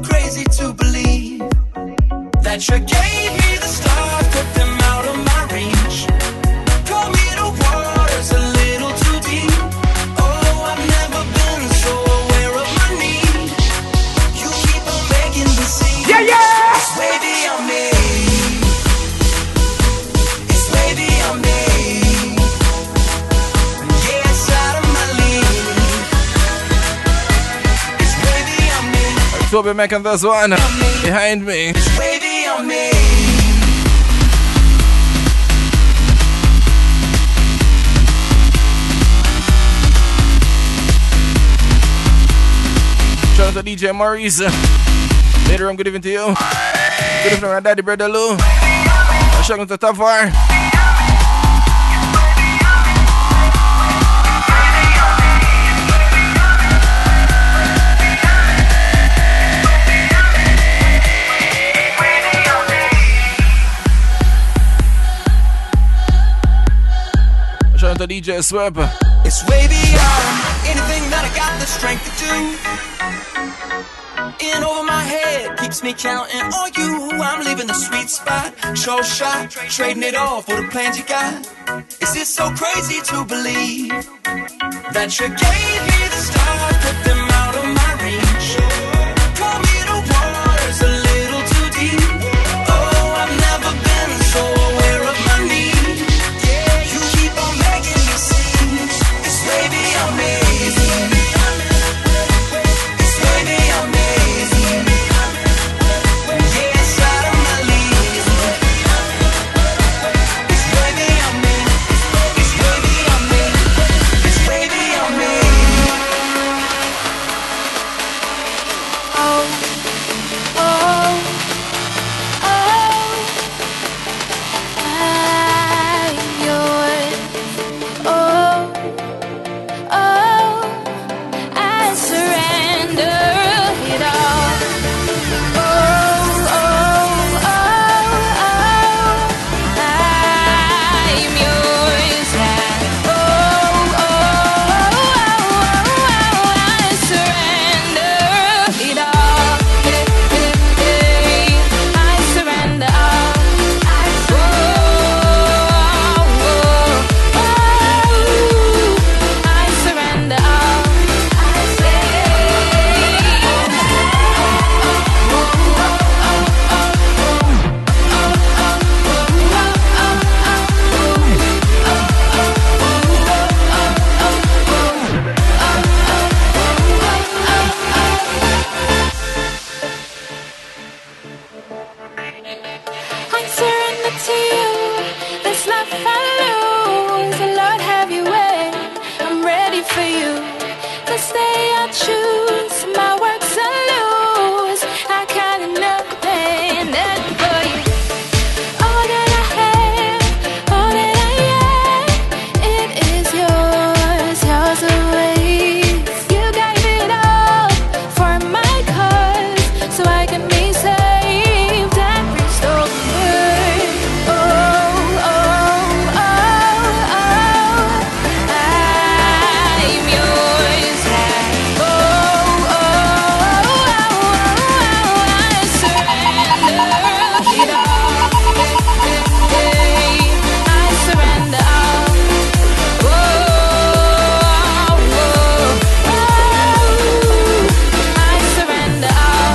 crazy to believe that you gave me the stars, put them out of my reach. Call me the waters a little too deep. Oh, I've never been so aware of my need. You keep on making me see. Yeah, yeah. It's way beyond me. It's way beyond me. Yeah, it's out of my league. It's way beyond me. Toby making this one behind me. It's way beyond me. Shout out to DJ Maurice. Later on, good evening to you. Good evening, my daddy, brother Lou. Shout out to Tafar. Shout out to DJ Sweb. It's way beyond anything that I got the strength to do. In over my head keeps me counting on you. I'm leaving the sweet spot, show shot, trading it all for the plans you got. Is it so crazy to believe that you gave me the stars, put them out of my reach? Call me the waters a little too deep. Oh, I've never been so aware of my need. You keep on making me see. It's way beyond me. It's way beyond me. Yeah, it's out of my league. It's way beyond me. It's way beyond me. It's way beyond me. Oh, oh, oh, I'm yours. Oh, oh, I surrender it all. Oh, oh, oh, oh, I'm yours. Oh, oh, I surrender it all. I surrender all. Oh, I surrender all. I surrender to you. This life I lose. Lord, have your way. I'm ready for you. This day I choose. My works I lose. I got nothing for you. All that I have, all that I am, it is yours, yours always. You gave it all for my cause, so I can be saved and restored. Oh, oh, oh, oh, I'm yours. Oh, oh, I surrender it all. I surrender all. Oh, I surrender all.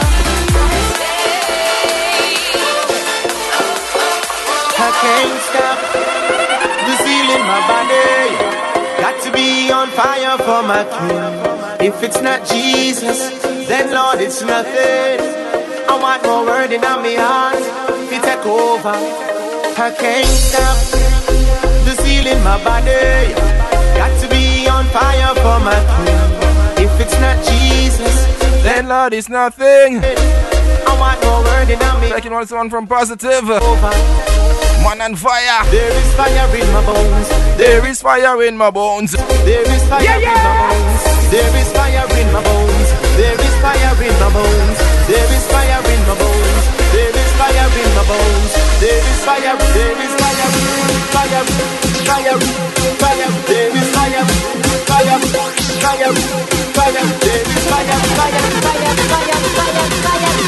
I can't stop the zeal in my body. Got to be on fire for my king. If it's not Jesus, then Lord, it's nothing. I want more word in my heart to take over. I can't stop the zeal in my body. Got to be on fire for my king. If it's not Jesus, Then Lord is nothing. I want more word in my Taking one from Positive. over. Man and fire. There is fire in my bones. There is fire in my bones. There is fire in my bones. There is fire in my bones. There is fire in my bones. There is fire in my bones. There is fire in my bones. There is fire. There is fire. Fire. Fire. Fire. There is fire. Fire. Fire. Fire. There is fire. Fire. Fire. Fire. Fire. Fire.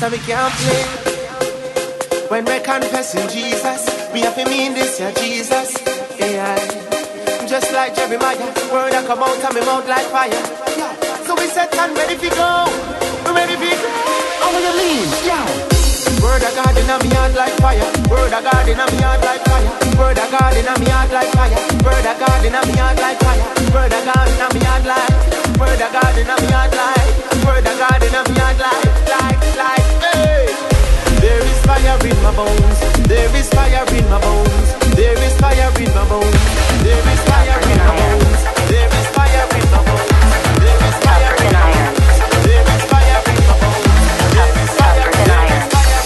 so we can't play. When we're confessing Jesus, we have to mean this, yeah, Jesus. Yeah, just like Jeremiah, word that come out of my mouth like fire. Yeah. So we set and ready to go. We're ready to go. How will you mean? Yeah. Word of God in my heart like fire. Word of God in my heart like fire. Word of God in my heart like fire. Word of God in my heart like fire. Word of God in my heart like. Word of God in my heart like. Word of God in my heart like. Hey. There is fire in my bones. There is fire in my bones. There is fire in my bones. There is fire in my bones. There is fire in my bones. There is fire in my bones. There is fire in my bones. There is fire in my bones.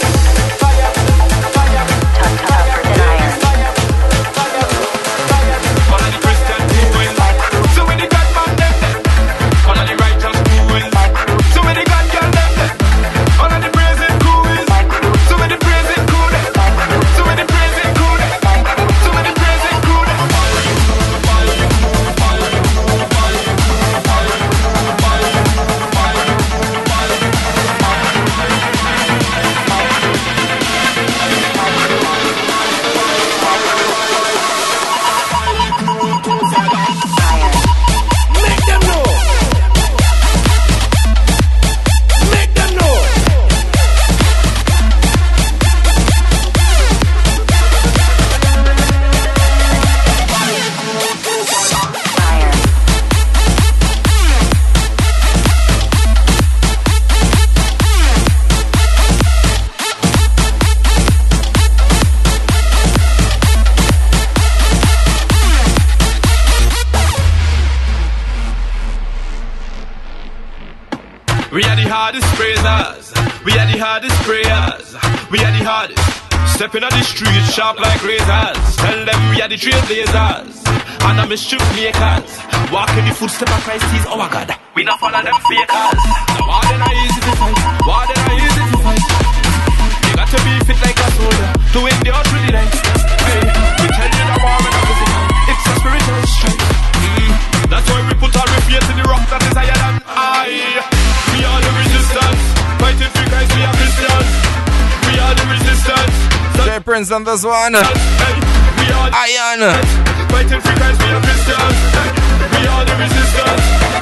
We are the hardest praisers. We are the hardest prayers. We are the hardest. Stepping on the street sharp like razors. Tell them we are the trailblazers and the mischief makers. Walking the footsteps of Christ, he's our God. We not follow them fakers. The war they not easy to fight. War they not easy to fight. You got to be fit like a soldier to endure through the night. Hey, we tell you the war and physical. It's a spiritual strength. That's why we put our faith in the rock that is higher than I. We are the resistance. Fighting for Christ, we are Christians. We are the resistance. J Prince on this one. Hey, we are Iron. Fighting for Christ, we are Christians. We are the resistance.